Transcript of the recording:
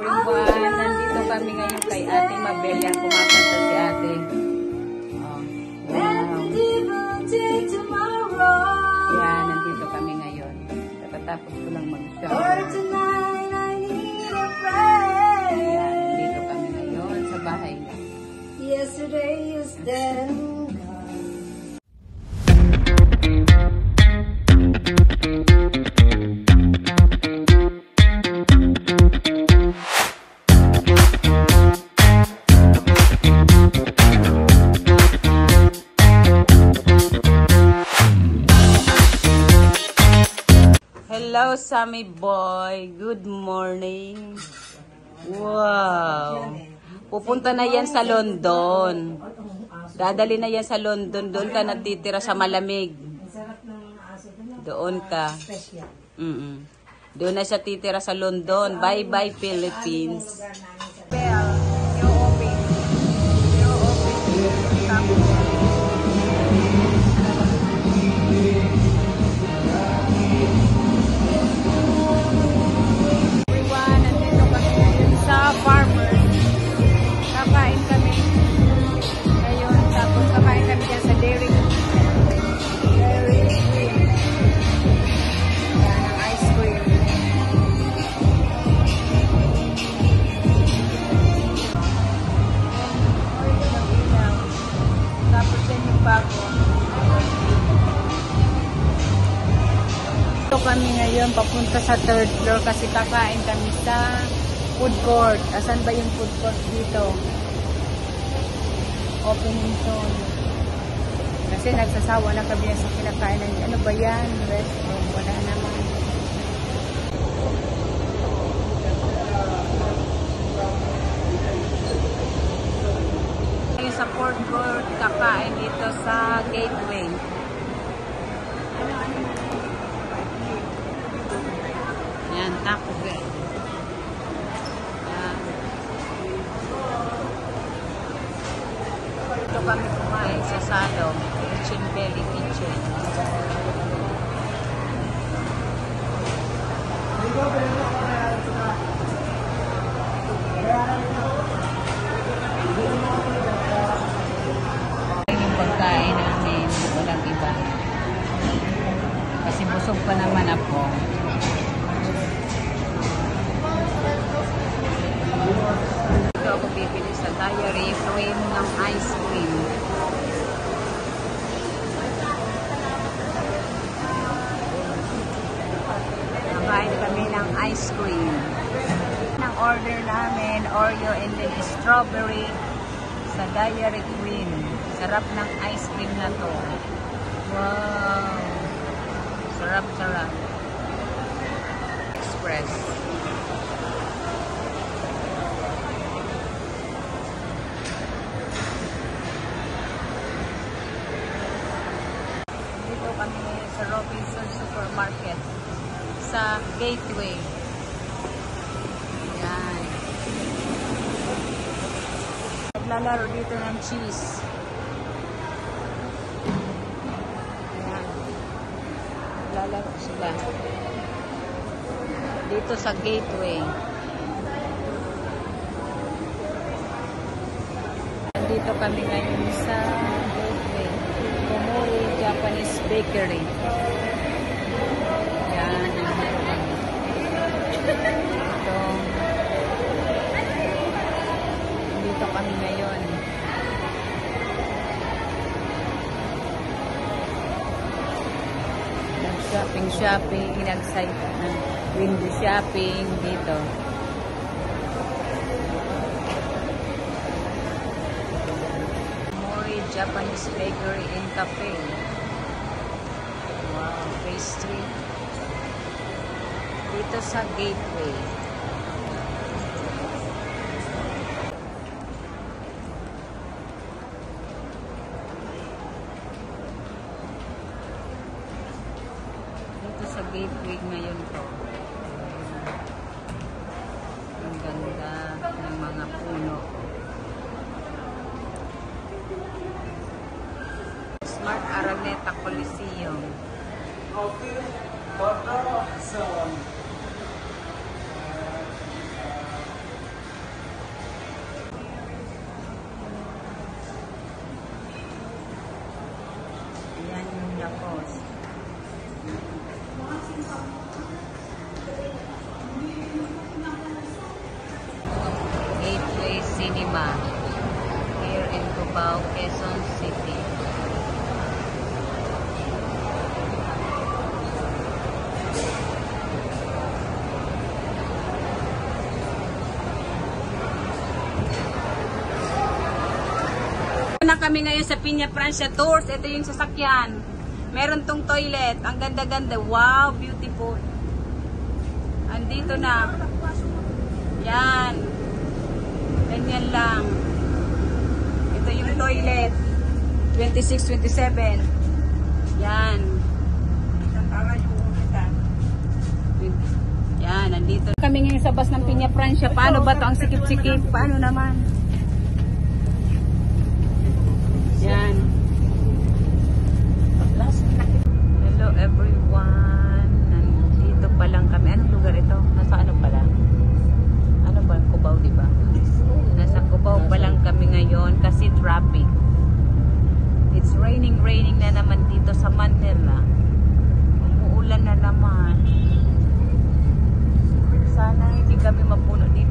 everyone! Nandito kami ngayon kay Ate Mabel. Yan, kumakanta si Ate. Oh, wow. Yan, nandito kami ngayon. Katapos ko lang mag-shower. Yan, nandito kami ngayon sa bahay niya. Yesterday is dead and gone. Hello, Sammy boy. Good morning. Wow. Pupunta na yan sa London. Dadali na yan sa London. Doon ka natitira sa malamig. Doon ka. Doon na siya titira sa London. Bye-bye, Philippines. Well, you open. You open. Sa farmer, kakain kami ngayon, tapos kakain kami dyan sa dairy queen. Yan ang ice cream. Tapos yan yung bago. Ito kami ngayon papunta sa 3rd floor kasi kakain kami sa food court. Asan ba yung food court dito? Opening soon. Kasi nagsasawa na kami sa kinakainan. Ano ba yan? Restaurant. Wala naman. Yung sa food court, kakain dito sa Gateway. Yan, Taco Bell. Ito kami kumain sa Salong, Kitchen Belly Kitchen. Yung pagkain namin, walang iba. Kasi busog pa naman ako. Dito ako bibili sa Dairy Queen ng ice cream. Nakain kami ng ice cream. Ang order namin, Oreo and then strawberry sa Dairy Queen. Sarap ng ice cream na to. Wow! Sarap-sarap. Express. Kami sa Robinson Supermarket sa Gateway. Yan. Naglalaro dito ng cheese. Yan. Naglalaro sila. Dito sa Gateway. Dito kami ngayon sa Gateway. Komori Japanese Bakery. Yan. Ito. Dito kami ngayon. Nag-shopping, window shopping dito. Japanese Bakery and Cafe. Wow, pastry. Dito sa Gateway. Dito sa Gateway ngayon ko. Ang ganda ng mga puno. Smart Araneta Coliseum. Cinema here in Cubao, Quezon City. Na kami ngayon sa Piña Francia Tours. Ito yung sasakyan. Meron tong toilet. Ang ganda-ganda. Wow, beautiful. Andito na. Yan. Ganyan lang. Ito yung toilet. 26, 27. Yan. Yan, nandito. Kami ngayon sa bus ng Piña Francia. Paano ba to ang sikip-sikip? Paano naman? Yan. Hello everyone. Nandito pa lang kami. Anong lugar ito? Nasa ano pala? Ano ba? Cubao, di ba? Nasa Cubao pa lang kami ngayon kasi traffic. It's raining na naman dito sa Manila. Umuulan na naman. Sana hindi kami mapuno dito.